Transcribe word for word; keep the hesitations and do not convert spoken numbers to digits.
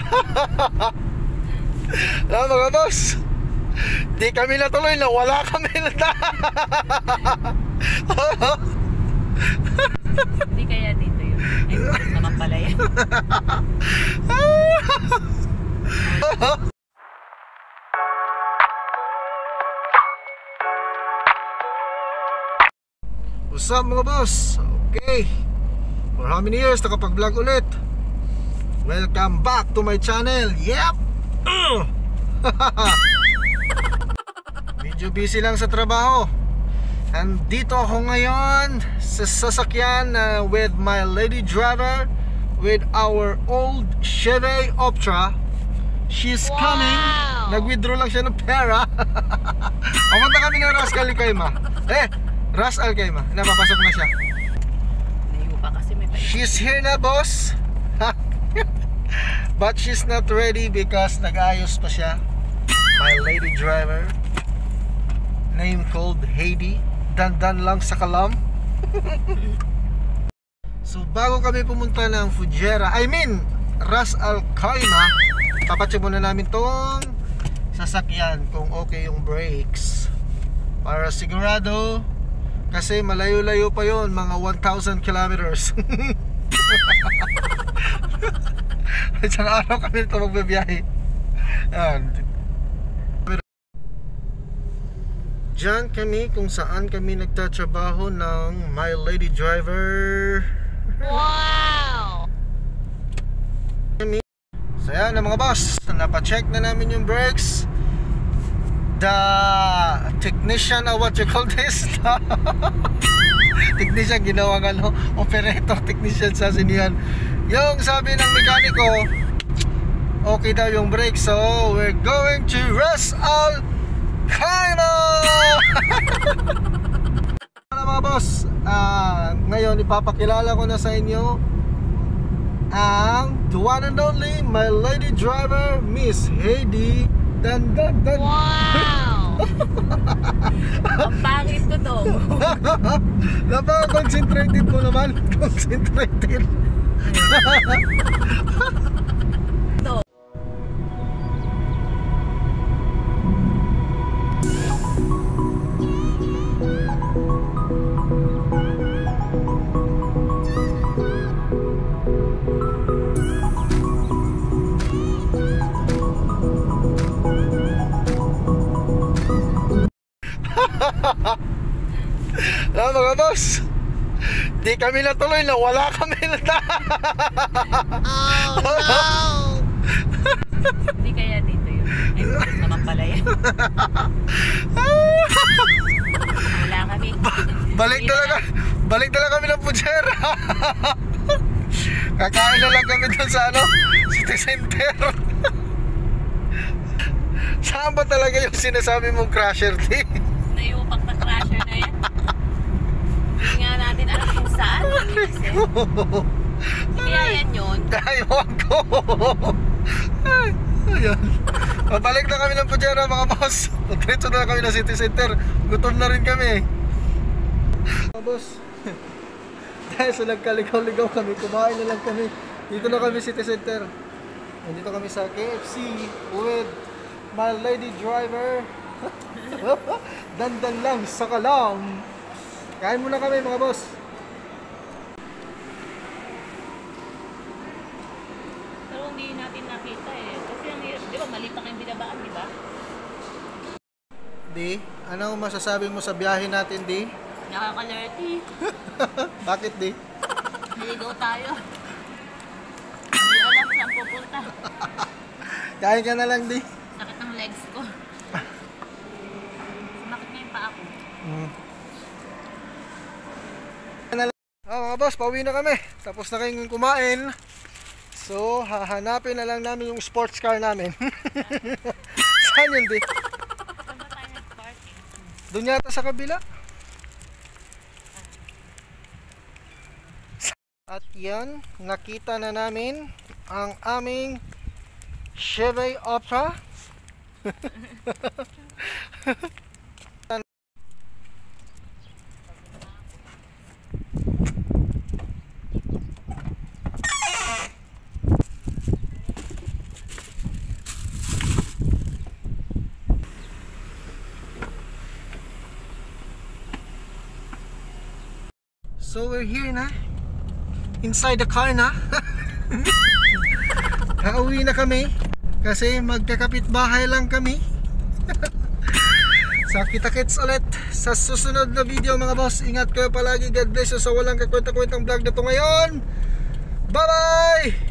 Alam mga boss, di kami natuloy na wala kami na. Hindi kaya dito yun. Ay, naman pala yan. What's up mga boss? Okay, for how many years nakapag-vlog ulit? Welcome back to my channel. Yep. Medyo busy lang sa trabaho. Andito ako ngayon sa sasakyan uh, with my lady driver, with our old Chevy Optra. She's wow. coming. Nag-withdraw lang siya ng pera. Pumunta kami ng Ras Al Khaimah. Eh, Ras Al Khaimah. Napapasok na siya. She's here na, boss. But she's not ready because nag-ayos pa siya. My lady driver, name called Heidi. Dandan lang sa kalam. So bago kami pumunta ng Fujairah, I mean Ras Al Khaimah, papacheck muna namin tong sasakyan kung okay yung brakes, para sigurado, kasi malayo-layo pa yon, mga one thousand kilometers. Isang araw kami ito magbabiyahe. Diyan kami kung saan kami nagtatrabaho ng my lady driver. Wow! So yan na mga boss, napacheck na namin yung brakes. The technician, or what you call this? Technician, ginawang ano, operator, technician sa sinihan. Yung sabi ng mekaniko, okay daw yung brake. So we're going to Ras Al Khaimah. Mga boss, uh, ngayon ipapakilala ko na sa inyo ang the one and only my lady driver, Miss Heidi. Dan dan dan. Wow! Ang pangit ko to. Napaka-concentrated mo naman. Concentrated. To. Alam mga boss, di kami natuloy na wala kami na. Oh no! Hindi kaya dito yun. Ay, naman pala yan. Wala kami. Ba balik talaga, balik talaga kami ng Fujairah. Kakain na lang kami dun sa ano, city center. Saan ba talaga yung sinasabi mong crasher, di? Nayupak na crasher na yan. Hindi nga natin alam kung saan. Kaya yan yun. Ewan ko. Ayan. Pabalik na kami ng Fujairah mga boss. Diretso na kami ng city center. Gutom na rin kami. Mga boss, dahil sa nagkaligaw-ligaw kami, kumain na lang kami. Dito na kami city center. Dito kami sa K F C with my lady driver. Dandan lang sa kalam. Kain muna kami mga boss. Pero hindi natin nakita eh. Kasi ang hirap, di ba mali pa kayong binabaan, di ba? Di, ano masasabi mo sa biyahe natin, Di? Nakaka-alerty. Bakit, Di? Naligaw tayo. Hindi alam saan pupunta. Kain ka na lang, Di. Sakit ng legs ko. Bakit nga yung paa ko? Mm. Ah, mga boss, pauwi na kami. Tapos na kayong kumain. So, hahanapin na lang namin yung sports car namin. Saan yun, Di? Saan ba tayo nag-parking? Doon yata sa kabila. At yan, nakita na namin ang aming Chevy Optra. So we're here na. Inside the car na. Kauwi na kami kasi magkakapit bahay lang kami. So kita-kits ulit sa susunod na video mga boss. Ingat kayo palagi. God bless you sa walang kakwenta-kwentang vlog na to ngayon. Bye bye!